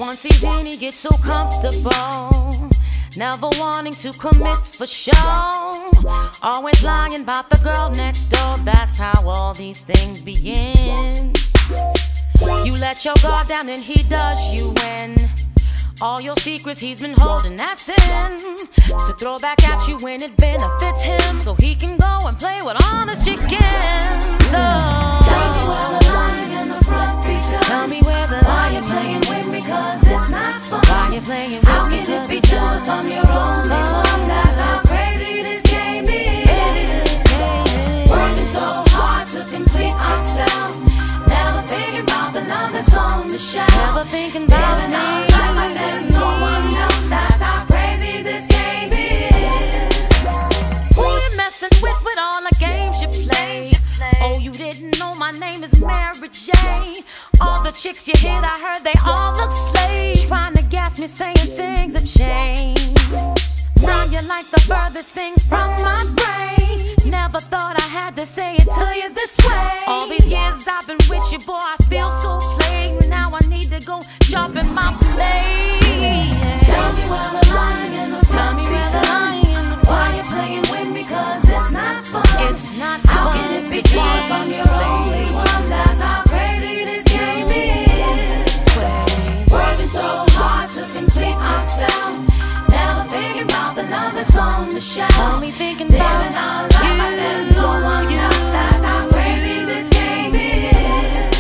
Once he's in, he gets so comfortable, never wanting to commit for show. Always lying about the girl next door. That's how all these things begin. You let your guard down and he does you in. All your secrets he's been holding, that's sin. To throw back at you when it benefits him, so he can go and play with honest chickens. Oh. Tell me where the lying in the front begun. Tell me where the why you playing with me, cause it's not fun. Why you playing with how me? How can it be true if I'm your only one? That's how crazy this game is. Working so hard to complete ourselves, never thinking about the love that's on the shelf. Never thinking about living our life like there's no one else. That's how crazy this game is. Who you messing with all the games you play? Oh, you didn't know my name is Mary J. All the chicks you hit, I heard they all look slaves, trying to gas me, saying things have changed. Now you're like the furthest thing from my brain. Never thought I had to say it to you this way. All these years I've been with you, boy, I feel so plain. Now I need to go jump in my plane. Tell me where the lying in the Tell me where the lying in the why you playing with me, cause it's not fun. It's not how fun. Can it be true if I'm your only one? That's how crazy this game is. Working so hard to complete ourselves, never thinking about the love that's on the shelf. Only thinking about living our life like there's no one else. That's how crazy this game is.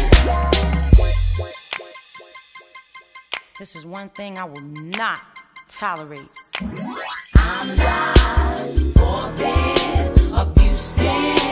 This is one thing I will not tolerate. I'm not for this abusing.